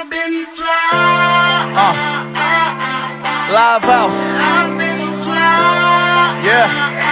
I've been fly. Live house. I've been fly. Yeah.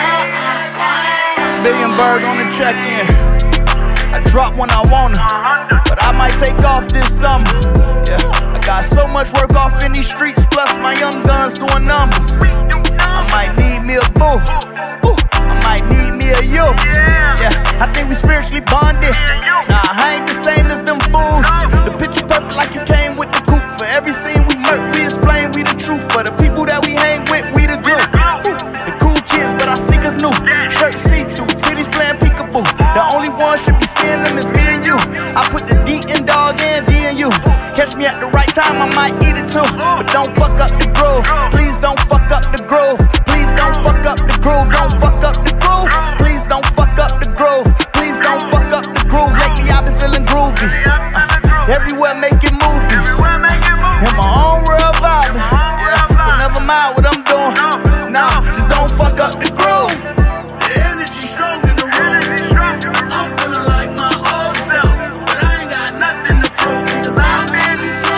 Berg on the check-in. I drop when I want it, but I might take off this summer. Yeah, I got so much work off in these streets, plus my young guns doing numbers. I might need me a boo. Ooh, I might need me a you. Yeah, I think we spiritually bonded. Nah, I ain't the same as them fools. The picture perfect like you came with the coupe. For every scene we murk, we explain we the truth. For the people that we hang with, we the glue. Ooh, the cool kids, but our sneakers new. Shirt see-through, titties playing peekaboo. The only one should be seeing them is me and you. I put the D in dog and D in you. Catch me at the right time, I might eat it too. But don't fuck up the groove. Please don't fuck up the groove. Please don't fuck up the groove. Don't fuck up the groove. Please don't fuck up the groove. Please don't fuck up the groove. Lately I've been feeling groovy. Everywhere making movies. In my own world vibing. Yeah, so never mind what I'm doing. Nah, just don't fuck up the groove. The energy strong in the room. I'm feeling like my old self, but I ain't got nothing to prove. Cause I've been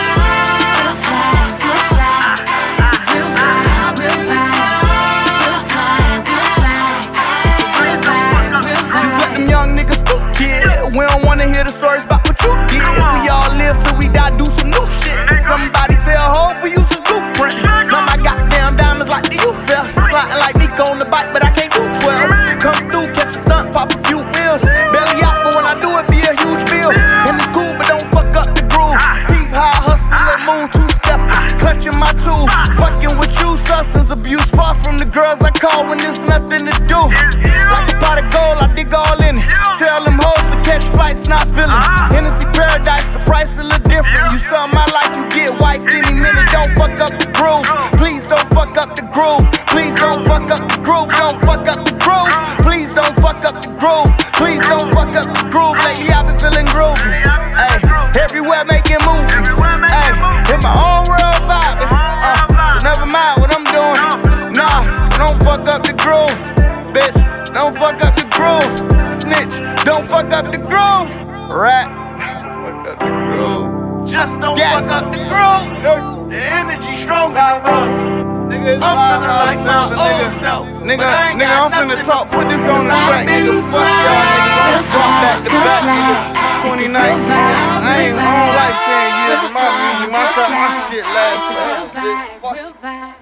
just let them young niggas spook, kid. We don't wanna hear the stories about what you did. We all live till we die, do some new shit. Somebody tell Hov we use a blueprint. Now my goddamn diamonds like the youth fell. Sliding like Nico on the bike, but I can't do 12. Come through, catch a stunt, pop a few pills. Belly out, but when I do it, be a huge bill. In the school, but don't fuck up the groove. Peep high, hustle, and move, two-stepping. Clutching my tool, fucking with you, substance abuse. Far from the girls I call when there's nothing to do. Like a pot of gold, I dig all in it. Tell them hoes to catch flights, not feelings. Hennessy paradise, the price a little different. You sell my life, you get wiped any minute. Don't fuck up the groove. Please don't fuck up the groove. Please don't fuck up the groove. Don't fuck up the groove. Please don't fuck up the groove. Please don't fuck up the groove. Lately I've been feeling groovy. Ay, everywhere making movies. Ay, in my own world vibing. So never mind what I'm doing. Nah, so don't fuck up the groove. Bitch, don't fuck up the groove. Snitch, don't fuck up the groove. Rat, fuck up the groove. just don't fuck up the groove. The energy strong in the room. Nigga, I'm feeling like my old self. Nigga, I'm finna talk. Put this on the track, nigga. Fuck y'all niggas. Drop back to back, nigga. 2019. I ain't on like saying years of my music. My shit last 6 months.